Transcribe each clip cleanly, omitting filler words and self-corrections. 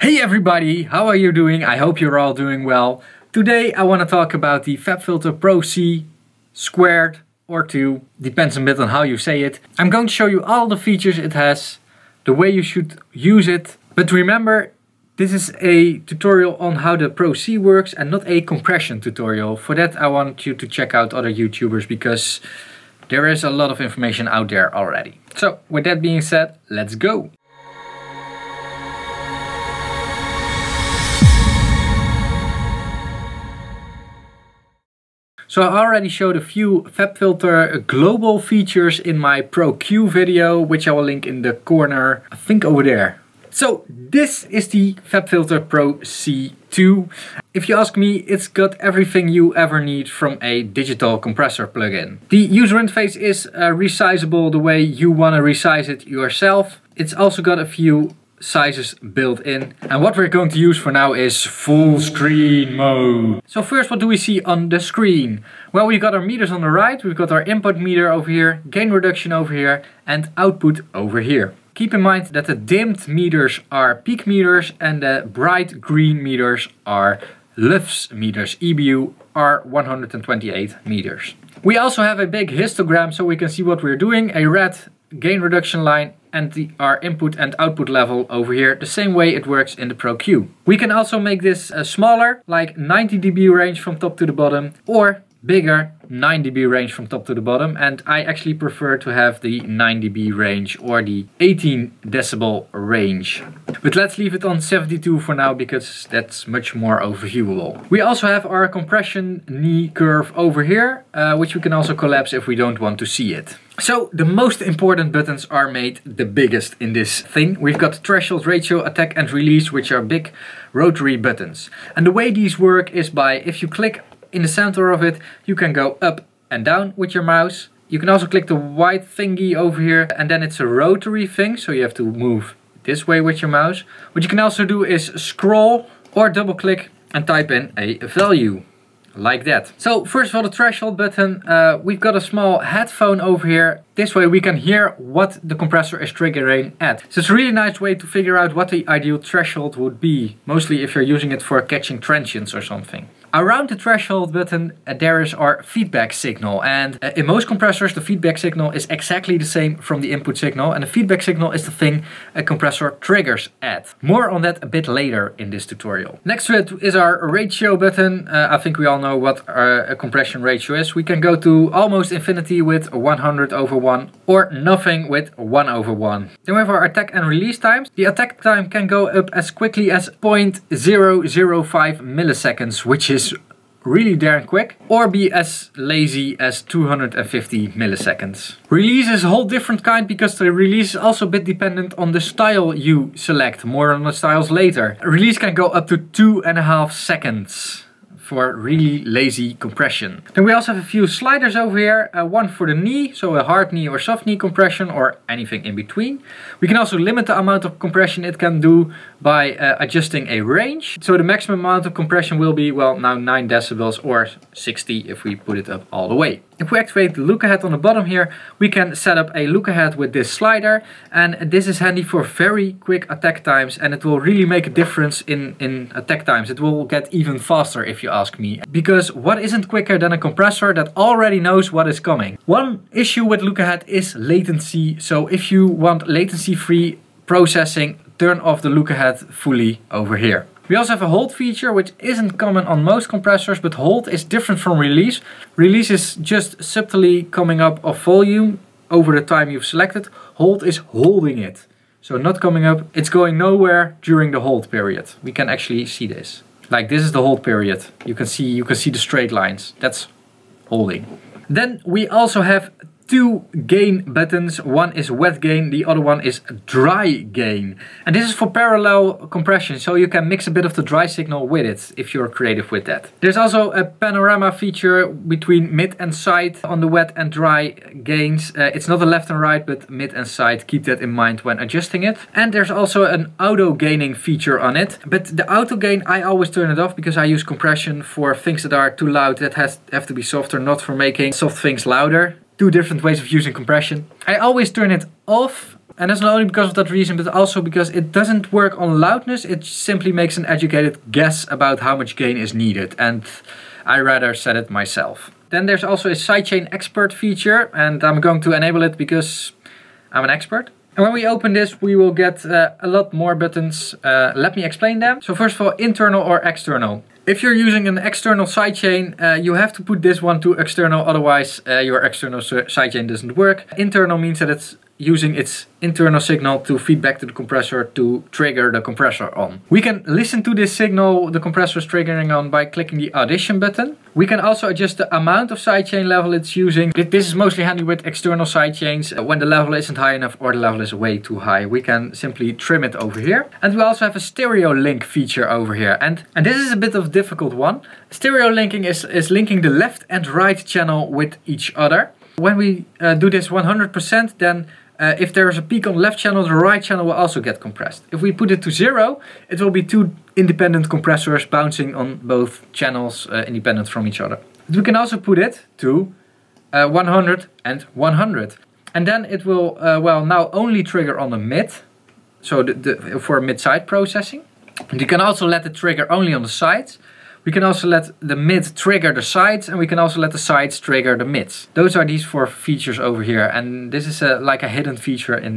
Hey everybody, how are you doing? I hope you're all doing well. Today I want to talk about the FabFilter Pro C squared or 2, depends a bit on how you say it. I'm going to show you all the features it has, the way you should use it. But remember, this is a tutorial on how the Pro C works and not a compression tutorial. For that I want you to check out other YouTubers because there is a lot of information out there already. So with that being said, let's go! So I already showed a few FabFilter global features in my Pro Q video, which I will link in the corner, I think over there. So this is the FabFilter Pro C2. If you ask me, it's got everything you ever need from a digital compressor plugin. The user interface is resizable the way you want to resize it yourself. It's also got a few sizes built in, and what we're going to use for now is full screen mode. So first, what do we see on the screen? Well, we've got our meters on the right, we've got our input meter over here, gain reduction over here, and output over here. Keep in mind that the dimmed meters are peak meters and the bright green meters are LUFS meters, EBU are 128 meters. We also have a big histogram so we can see what we're doing, a red gain reduction line and our input and output level over here, the same way it works in the Pro Q. We can also make this smaller, like 90 dB range from top to the bottom, or bigger, 9 dB range from top to the bottom, and I actually prefer to have the 9 dB range or the 18 decibel range. But let's leave it on 72 for now because that's much more overviewable. We also have our compression knee curve over here, which we can also collapse if we don't want to see it. So the most important buttons are made the biggest in this thing. We've got threshold, ratio, attack and release, which are big rotary buttons. And the way these work is by, if you click in the center of it, you can go up and down with your mouse. You can also click the white thingy over here, and then it's a rotary thing, so you have to move this way with your mouse. What you can also do is scroll or double click and type in a value. Like that. So first of all, the threshold button, we've got a small headphone over here. This way we can hear what the compressor is triggering at. So it's a really nice way to figure out what the ideal threshold would be, mostly if you're using it for catching transients or something. Around the threshold button there is our feedback signal, and in most compressors the feedback signal is exactly the same from the input signal, and the feedback signal is the thing a compressor triggers at. More on that a bit later in this tutorial. Next to it is our ratio button. I think we all know what a compression ratio is. We can go to almost infinity with 100/1 or nothing with 1/1. Then we have our attack and release times. The attack time can go up as quickly as 0.005 milliseconds, which is really darn quick, or be as lazy as 250 milliseconds. Release is a whole different kind because the release is also a bit dependent on the style you select. More on the styles later. Release can go up to 2.5 seconds. For really lazy compression. Then we also have a few sliders over here, one for the knee, so a hard knee or soft knee compression or anything in between. We can also limit the amount of compression it can do by adjusting a range. So the maximum amount of compression will be, well, now 9 decibels or 60 if we put it up all the way. If we activate the look ahead on the bottom here, we can set up a look ahead with this slider, and this is handy for very quick attack times, and it will really make a difference in attack times. It will get even faster if you ask me, because what isn't quicker than a compressor that already knows what is coming? One issue with look ahead is latency, so if you want latency free processing, turn off the look ahead fully over here. We also have a hold feature, which isn't common on most compressors, but hold is different from release. Release is just subtly coming up of volume over the time you've selected. Hold is holding it. So not coming up, it's going nowhere during the hold period. We can actually see this. Like this is the hold period. You can see the straight lines. That's holding. Then we also have two gain buttons. One is wet gain, the other one is dry gain. And this is for parallel compression, so you can mix a bit of the dry signal with it if you're creative with that. There's also a panorama feature between mid and side on the wet and dry gains. It's not a left and right, but mid and side. Keep that in mind when adjusting it. And there's also an auto gaining feature on it. But the auto gain, I always turn it off because I use compression for things that are too loud that have to be softer, not for making soft things louder. Two different ways of using compression. I always turn it off And that's not only because of that reason, but also because it doesn't work on loudness. It simply makes an educated guess about how much gain is needed. And I rather set it myself. Then there's also a sidechain expert feature, and I'm going to enable it because I'm an expert. And when we open this, we will get a lot more buttons. Let me explain them. So first of all, internal or external. If you're using an external sidechain, you have to put this one to external, otherwise your external sidechain doesn't work. Internal means that it's using its internal signal to feed back to the compressor to trigger the compressor on. We can listen to this signal the compressor is triggering on by clicking the audition button. We can also adjust the amount of sidechain level it's using. This is mostly handy with external sidechains when the level isn't high enough or the level is way too high. We can simply trim it over here. And we also have a stereo link feature over here. And this is a bit of a difficult one. Stereo linking is linking the left and right channel with each other. When we do this 100%, then if there is a peak on the left channel, the right channel will also get compressed. If we put it to 0, it will be two independent compressors bouncing on both channels independent from each other. But we can also put it to 100 and 100. And then it will, well, now only trigger on the mid, so for mid-side processing. And you can also let it trigger only on the sides. We can also let the mid trigger the sides, and we can also let the sides trigger the mids. Those are these 4 features over here, and this is like a hidden feature in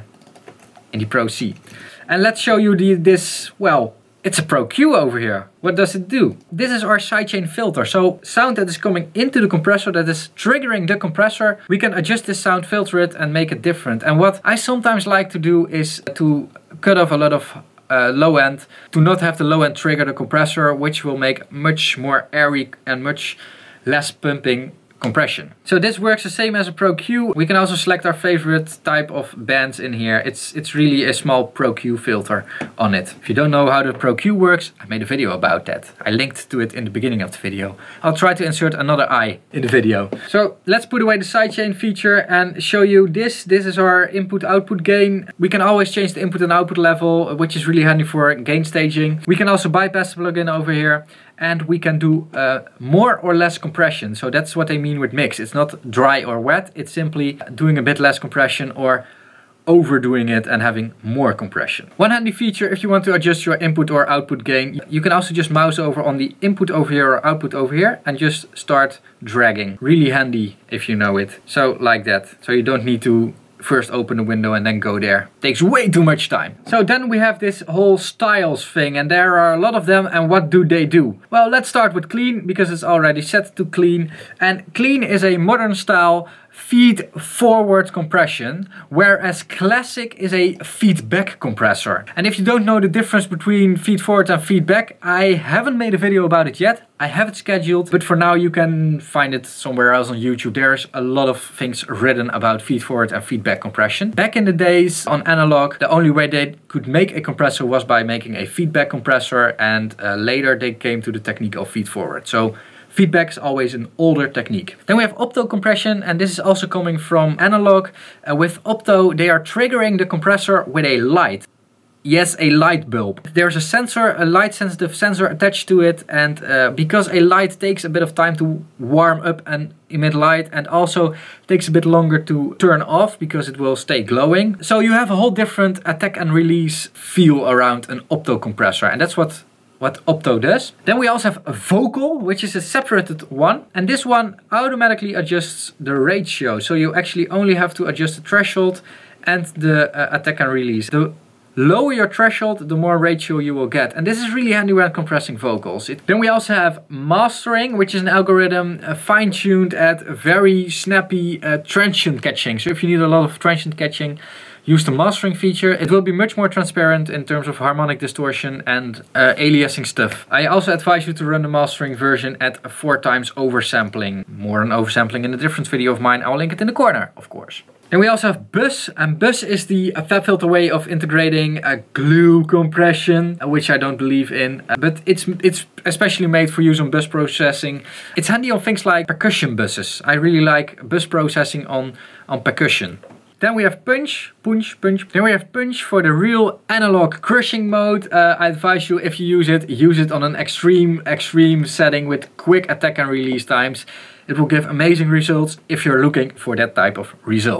the Pro C. And let's show you this, well, it's a Pro Q over here. What does it do? This is our sidechain filter, so sound that is coming into the compressor that is triggering the compressor. We can adjust this sound, filter it, and make it different. And what I sometimes like to do is to cut off a lot of low end, to not have the low end trigger the compressor, which will make much more airy and much less pumping compression. So this works the same as a Pro Q. We can also select our favorite type of bands in here. It's really a small Pro Q filter on it. If you don't know how the Pro Q works, I made a video about that. I linked to it in the beginning of the video. I'll try to insert another eye in the video. So let's put away the sidechain feature and show you this. This is our input-output gain. We can always change the input and output level, which is really handy for gain staging. We can also bypass the plugin over here. And we can do more or less compression. So that's what I mean with mix. It's not dry or wet. It's simply doing a bit less compression or overdoing it and having more compression. One handy feature if you want to adjust your input or output gain, you can also just mouse over on the input over here or output over here and just start dragging. Really handy if you know it. So like that. So you don't need to first open the window and then go there. Takes way too much time. So then we have this whole styles thing, and there are a lot of them, and what do they do? Well, let's start with clean because it's already set to clean. And clean is a modern style feed forward compression, whereas classic is a feedback compressor. And if you don't know the difference between feed forward and feedback, I haven't made a video about it yet. I have it scheduled, but for now you can find it somewhere else on YouTube. There's a lot of things written about feed forward and feedback compression. Back in the days on analog, the only way they could make a compressor was by making a feedback compressor, and later they came to the technique of feed forward. So feedback is always an older technique. Then we have opto compression, and this is also coming from analog. With opto, they are triggering the compressor with a light. Yes, a light bulb. There's a sensor, a light sensitive sensor attached to it, and because a light takes a bit of time to warm up and emit light, and also takes a bit longer to turn off because it will stay glowing. So you have a whole different attack and release feel around an opto compressor, and that's what opto does. Then we also have a vocal, which is a separated one, and this one automatically adjusts the ratio. So you actually only have to adjust the threshold and the attack and release. The lower your threshold, the more ratio you will get. And this is really handy when compressing vocals. Then we also have mastering, which is an algorithm fine-tuned at very snappy transient catching. So if you need a lot of transient catching, use the mastering feature. It will be much more transparent in terms of harmonic distortion and aliasing stuff. I also advise you to run the mastering version at 4 times oversampling. More on oversampling in a different video of mine. I'll link it in the corner, of course. Then we also have bus, and bus is the FabFilter way of integrating glue compression, which I don't believe in, but it's especially made for use on bus processing. It's handy on things like percussion buses. I really like bus processing on percussion. Then we have punch. Then we have punch for the real analog crushing mode. I advise you, if you use it on an extreme setting with quick attack and release times. It will give amazing results if you're looking for that type of result.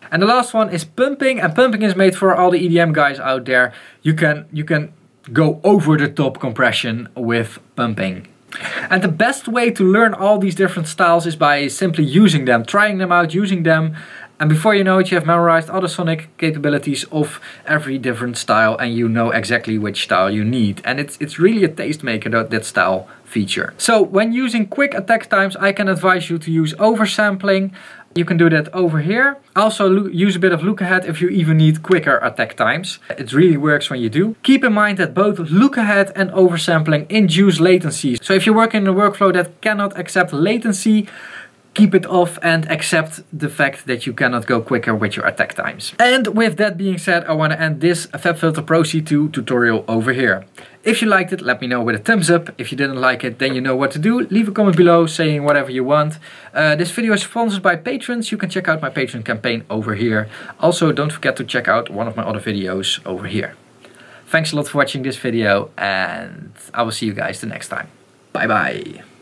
And the last one is pumping, and pumping is made for all the EDM guys out there. You can go over the top compression with pumping. And the best way to learn all these different styles is by simply using them, trying them out, using them. And before you know it, you have memorized all the sonic capabilities of every different style, and you know exactly which style you need. And it's really a tastemaker, that style feature. So when using quick attack times, I can advise you to use oversampling. You can do that over here. Also use a bit of look ahead if you even need quicker attack times. It really works when you do. Keep in mind that both look ahead and oversampling induce latency. So if you work in a workflow that cannot accept latency, keep it off and accept the fact that you cannot go quicker with your attack times. And with that being said, I want to end this FabFilter Pro C2 tutorial over here. If you liked it, let me know with a thumbs up. If you didn't like it, then you know what to do. Leave a comment below saying whatever you want. This video is sponsored by patrons. You can check out my Patreon campaign over here. Also, don't forget to check out one of my other videos over here. Thanks a lot for watching this video, and I will see you guys the next time. Bye bye.